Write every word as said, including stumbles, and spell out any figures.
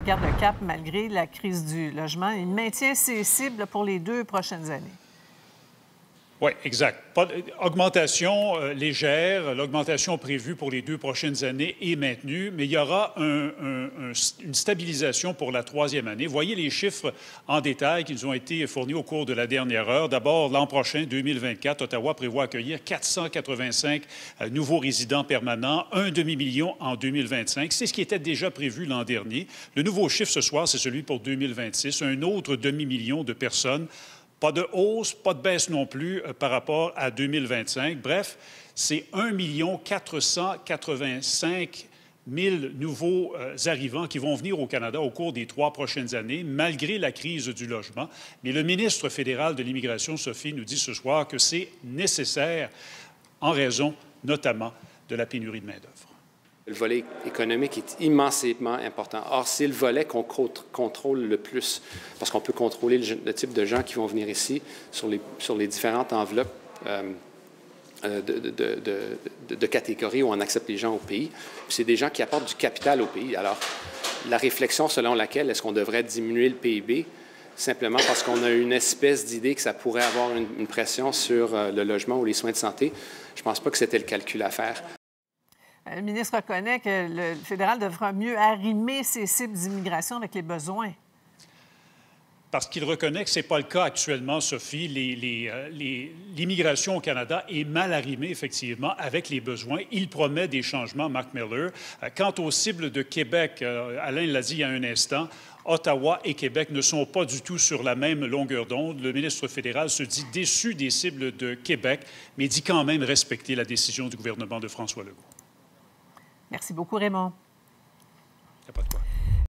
garde le cap malgré la crise du logement. Il maintient ses cibles pour les deux prochaines années. Oui, exact. Pas d- augmentation euh, légère, l'augmentation prévue pour les deux prochaines années est maintenue, mais il y aura un- un- un- une stabilisation pour la troisième année. Voyez les chiffres en détail qui nous ont été fournis au cours de la dernière heure. D'abord, l'an prochain, deux mille vingt-quatre, Ottawa prévoit accueillir quatre cent quatre-vingt-cinq euh, nouveaux résidents permanents, un demi-million en deux mille vingt-cinq. C'est ce qui était déjà prévu l'an dernier. Le nouveau chiffre ce soir, c'est celui pour deux mille vingt-six, un autre demi-million de personnes. Pas de hausse, pas de baisse non plus euh, par rapport à deux mille vingt-cinq. Bref, c'est un million quatre cent quatre-vingt-cinq mille nouveaux euh, arrivants qui vont venir au Canada au cours des trois prochaines années, malgré la crise du logement. Mais le ministre fédéral de l'Immigration, Sophie, nous dit ce soir que c'est nécessaire en raison notamment de la pénurie de main-d'œuvre. Le volet économique est immensément important. Or, c'est le volet qu'on contrôle le plus, parce qu'on peut contrôler le, le type de gens qui vont venir ici sur les, sur les différentes enveloppes euh, de, de, de, de, de catégories où on accepte les gens au pays. C'est des gens qui apportent du capital au pays. Alors, la réflexion selon laquelle est-ce qu'on devrait diminuer le P I B, simplement parce qu'on a une espèce d'idée que ça pourrait avoir une, une pression sur euh, le logement ou les soins de santé, je ne pense pas que c'était le calcul à faire. Le ministre reconnaît que le fédéral devra mieux arrimer ses cibles d'immigration avec les besoins. Parce qu'il reconnaît que ce n'est pas le cas actuellement, Sophie. Les, les, euh, les, l'immigration au Canada est mal arrimée, effectivement, avec les besoins. Il promet des changements, Mark Miller. Euh, quant aux cibles de Québec, euh, Alain l'a dit il y a un instant, Ottawa et Québec ne sont pas du tout sur la même longueur d'onde. Le ministre fédéral se dit déçu des cibles de Québec, mais dit quand même respecter la décision du gouvernement de François Legault. Merci beaucoup, Raymond. Il n'y a pas de quoi.